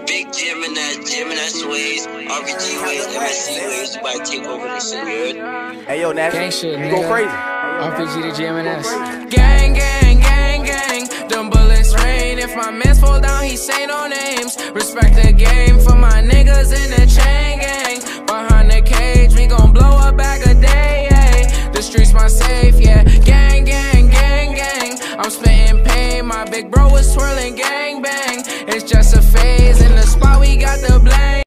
Big Gemini Sways, RPG Ways, MSC Ways, about to take over this shit, you heard? Hey yo, Nash, gang shit, you nigga. go crazy. RPG to GMNS. Gang, gang, gang, gang. Them bullets rain. If my mans fall down, he say no names. Respect the game for my niggas in the chain gang. Behind the cage, we gon' blow